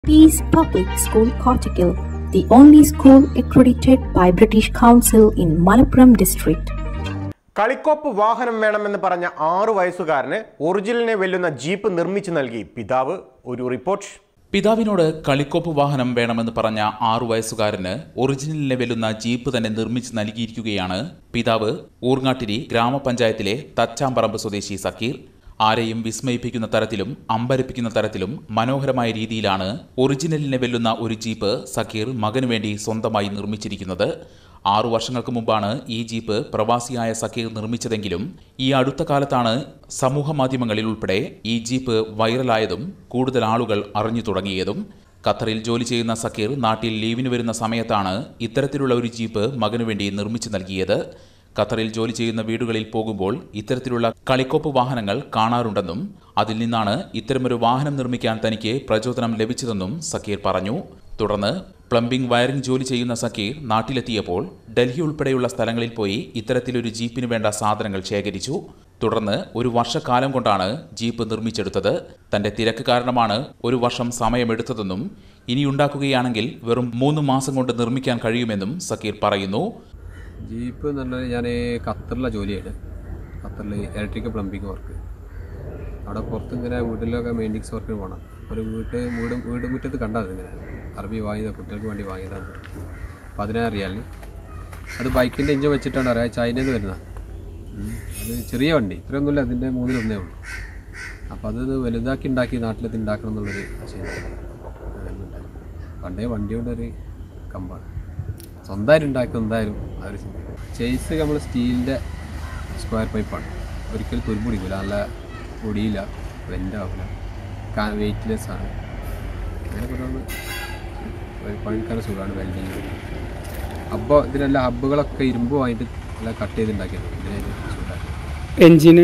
Peace Public School Kottakkal, the only school accredited by British Council in Malappuram district. കളിക്കോപ്പ് വാഹനം വേണമെന്ന് പറഞ്ഞ 6 വയസ്സുകാരന് ഒറിജിനലിനെ വെല്ലുന്ന jeep നിർമ്മിച്ചു നൽകി പിതാവ്. ഒരു റിപ്പോർട്ട്. പിതാവിനോട് കളിക്കോപ്പ് വാഹനം വേണമെന്ന് പറഞ്ഞ 6 വയസ്സുകാരന് ഒറിജിനലിനെ വെല്ലുന്ന ജീപ്പ് തന്നെ നിർമ്മിച്ചു നൽകിയിരിക്കുകയാണ് പിതാവ് ഊർങ്ങാട്ടിരി ഗ്രാമപഞ്ചായത്തിലെ തച്ചാമ്പറമ്പ് സ്വദേശി സക്കീർ. ആരെയും വിസ്മയിപ്പിക്കുന്ന തരത്തിലും അമ്പരപ്പിക്കുന്ന തരത്തിലും മനോഹരമായ രീതിയിലാണ് ഒറിജിനലിനെ വെല്ലുന്ന ഒരു ജീപ്പ് സക്കീർ മകനു വേണ്ടി സ്വന്തമായി നിർമ്മിച്ചിരിക്കുന്നത്. 6 വർഷങ്ങൾക്ക് മുമ്പാണ് ഈ ജീപ്പ് പ്രവാസിയായ സക്കീർ നിർമ്മിച്ചതെങ്കിലും ഈ അടുത്ത കാലത്താണ് സമൂഹ മാധ്യമങ്ങളിൽ ഉൾപ്പെടെ ഈ ജീപ്പ് വൈറലായതും കൂടുതൽ ആളുകൾ അറിഞ്ഞു തുടങ്ങിയതും. ഖത്തറിൽ ജോലി ചെയ്യുന്ന സക്കീർ നാട്ടിൽ ലീവിന് വരുന്ന സമയത്താണ് ഇത്തരത്തിലുള്ള ഒരു ജീപ്പ് മകനു വേണ്ടി നിർമ്മിച്ചു നൽകിയത്. ഖത്തറിൽ ജോലി ചെയ്യുന്ന വീടുകളിൽ പോകുമ്പോൾ ഇത്തരത്തിലുള്ള കളിക്കോപ്പ് വാഹനങ്ങൾ കാണാറുണ്ടെന്നും അതിൽ നിന്നാണ് ഇത്തരമൊരു വാഹനം നിർമ്മിക്കാൻ തനിക്ക് പ്രചോദനം ലഭിച്ചതെന്നും സക്കീർ പറഞ്ഞു. തുടർന്ന് പ്ലംബിംഗ് വയറിംഗ് ജോലി ചെയ്യുന്ന സക്കീർ നാട്ടിലെത്തിയപ്പോൾ ഡൽഹി ഉൾപ്പെടെയുള്ള സ്ഥലങ്ങളിൽ പോയി ഇത്തരത്തിലൊരു ജീപ്പിന് വേണ്ട സാധനങ്ങൾ ശേഖരിച്ചു. തുടർന്ന് ഒരു വർഷക്കാലം കൊണ്ടാണ് ജീപ്പ് നിർമ്മിച്ചെടുത്തത്. തന്റെ തിരക്ക് കാരണമാണ് ഒരു വർഷം സമയമെടുത്തതെന്നും ഇനിയുണ്ടാക്കുകയാണെങ്കിൽ വെറും 3 മാസം കൊണ്ട് നിർമ്മിക്കാൻ കഴിയുമെന്നും സക്കീർ പറയുന്നു. ജീപ്പ് എന്ന് പറഞ്ഞാൽ ഞാൻ ഖത്തറിലെ ജോലിയാണ്. ഖത്തറിൽ ഇലക്ട്രിക്കൽ പ്ലംബിംഗ് വർക്ക്. അവിടെ പുറത്ത് ഇങ്ങനെ വീട്ടിലൊക്കെ മെയിൻ്റെനൻസ് വർക്കിന് പോകണം. ഒരു വീട് മുറ്റത്ത് കണ്ടാൽ ഇങ്ങനെ അറബി വാങ്ങിയത് കുട്ടികൾക്ക് വേണ്ടി വാങ്ങിയതാണ്. 16 റിയാലിന്. അത് ബൈക്കിൻ്റെ എഞ്ചിൻ വെച്ചിട്ടാണ് അറിയാം, ചൈനയിൽ നിന്ന് വരുന്നത്. അത് ചെറിയ വണ്ടി, ഇത്രയൊന്നുമില്ല, അതിൻ്റെ 3-1 ഉള്ളൂ. അപ്പോൾ അത് വലുതാക്കി ഉണ്ടാക്കി നാട്ടിലെത്തി ഉണ്ടാക്കണം എന്നുള്ളൊരു ആശയം. പണ്ടേ വണ്ടി കൊണ്ടൊരു കമ്പാണ് സ്വന്തമായിട്ട് ഉണ്ടാക്കുക. എന്തായാലും ആ ഒരു ചേസ് നമ്മൾ സ്റ്റീലിൻ്റെ സ്ക്വയർ പൈപ്പാണ്. ഒരിക്കലും തുരുമ്പ് പിടിക്കില്ല, നല്ല പൊടിയില്ല, വെൻ്റാവില്ല, വെയ്റ്റ്ലെസ് ആണ്. അങ്ങനെ കുറേ പണിക്കാര സുഖമാണ് വെൽഡിങ്. അപ്പോൾ ഇതിനെല്ലാം ഹബ്ബുകളൊക്കെ ഇരുമ്പ് വാങ്ങിയിട്ട് എല്ലാം കട്ട് ചെയ്തുണ്ടാക്കിയത്. ഇതിനായിട്ട് സുഖമാണ്. എഞ്ചിന്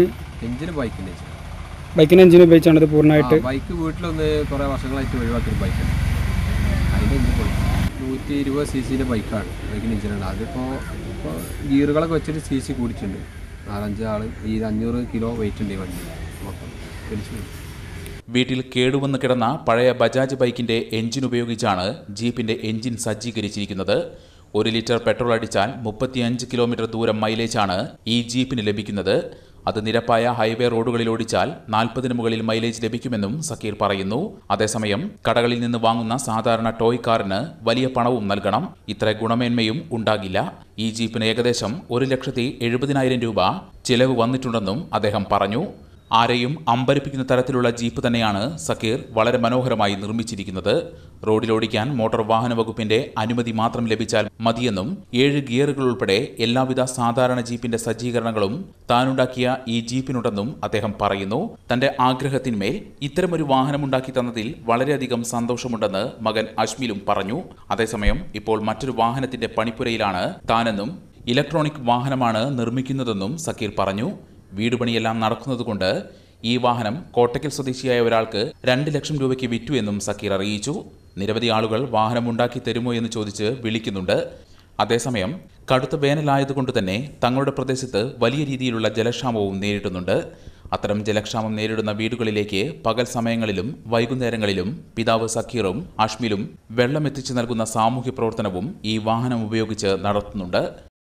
ബൈക്കിൻ്റെ എഞ്ചിൻ ഉപയോഗിച്ചാണ് ഇത് പൂർണ്ണമായിട്ട്. ബൈക്ക് വീട്ടിലൊന്ന് കുറേ വർഷങ്ങളായിട്ട് ഒഴിവാക്കിയൊരു ബൈക്കാണ്. അതിൻ്റെ എഞ്ചിൻ പോയി 120 cc ബൈക്കാണ്, ബൈക്കിൻ്റെ എഞ്ചിനാണ്. അതിപ്പോൾ ഗിയറുകളൊക്കെ വെച്ചിട്ട് cc കൂടിയിട്ടുണ്ട്. 4-5 ആൾ ഈ 500 കിലോ വെയിറ്റ് ഉണ്ട് ഈ വണ്ടി മൊത്തം വലിച്ചു. വീട്ടിൽ കേടുവന്ന് കിടന്ന പഴയ ബജാജ് ബൈക്കിന്റെ എഞ്ചിൻ ഉപയോഗിച്ചാണ് ജീപ്പിന്റെ എഞ്ചിൻ സജ്ജീകരിച്ചിരിക്കുന്നത്. 1 ലിറ്റർ പെട്രോൾ അടിച്ചാൽ 35 കിലോമീറ്റർ ദൂരം മൈലേജാണ് ഈ ജീപ്പിന് ലഭിക്കുന്നത്. അത് നിരപ്പായ ഹൈവേ റോഡുകളിൽ ഓടിച്ചാൽ 40-ന് മുകളിൽ മൈലേജ് ലഭിക്കുമെന്നും സക്കീർ പറയുന്നു. അതേസമയം കടകളിൽ നിന്ന് വാങ്ങുന്ന സാധാരണ ടോയ് കാറിന് വലിയ പണവും നൽകണം. ഇത്ര ഗുണമേന്മയും ഉണ്ടാകില്ല. ഈ ജീപ്പിന് ഏകദേശം 1,70,000 രൂപ ചിലവ് വന്നിട്ടുണ്ടെന്നും അദ്ദേഹം പറഞ്ഞു. ആരെയും അമ്പരപ്പിക്കുന്ന തരത്തിലുള്ള ജീപ്പ് തന്നെയാണ് സക്കീർ വളരെ മനോഹരമായി നിർമ്മിച്ചിരിക്കുന്നത്. റോഡിലോടിക്കാൻ മോട്ടോർ വാഹന വകുപ്പിന്റെ അനുമതി മാത്രം ലഭിച്ചാൽ മതിയെന്നും 7 ഗിയറുകൾ ഉൾപ്പെടെ എല്ലാവിധ സാധാരണ ജീപ്പിന്റെ സജ്ജീകരണങ്ങളും താനുണ്ടാക്കിയ ഈ ജീപ്പിനുണ്ടെന്നും അദ്ദേഹം പറയുന്നു. തന്റെ ആഗ്രഹത്തിന്മേൽ ഇത്തരമൊരു വാഹനമുണ്ടാക്കി തന്നതിൽ വളരെയധികം സന്തോഷമുണ്ടെന്ന് മകൻ അഷ്മിലും പറഞ്ഞു. അതേസമയം ഇപ്പോൾ മറ്റൊരു വാഹനത്തിന്റെ പണിപ്പുരയിലാണ് താനെന്നും ഇലക്ട്രോണിക് വാഹനമാണ് നിർമ്മിക്കുന്നതെന്നും സക്കീർ പറഞ്ഞു. വീടുപണിയെല്ലാം നടക്കുന്നതുകൊണ്ട് ഈ വാഹനം കോട്ടക്കൽ സ്വദേശിയായ ഒരാൾക്ക് 2 ലക്ഷം രൂപയ്ക്ക് വിറ്റു എന്നും സക്കീർ അറിയിച്ചു. നിരവധി ആളുകൾ വാഹനം ഉണ്ടാക്കി തരുമോ എന്ന് ചോദിച്ച് വിളിക്കുന്നുണ്ട്. അതേസമയം കടുത്ത വേനലായതുകൊണ്ട് തന്നെ തങ്ങളുടെ പ്രദേശത്ത് വലിയ രീതിയിലുള്ള ജലക്ഷാമവും നേരിടുന്നുണ്ട്. അത്തരം ജലക്ഷാമം നേരിടുന്ന വീടുകളിലേക്ക് പകൽ സമയങ്ങളിലും വൈകുന്നേരങ്ങളിലും പിതാവ് സക്കീറും അഷ്മിലും വെള്ളം എത്തിച്ചു നൽകുന്ന സാമൂഹ്യ പ്രവർത്തനവും ഈ വാഹനം ഉപയോഗിച്ച് നടത്തുന്നുണ്ട്.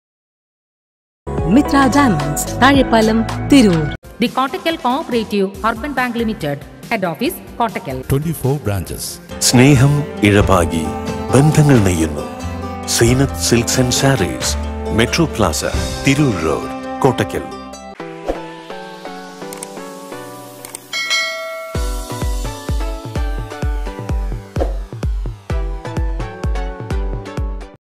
Mitra Diamonds, Tazhipalam, Tirur. The Kottakkal Cooperative Urban Bank Limited, Head Office, Kottakkal. 24 branches. സ്നേഹം ഇഴപാകി ബന്ധങ്ങൾ നെയ്യുന്നു. Zeenath silks and saris, metro plaza, Tirur road, Kottakkal.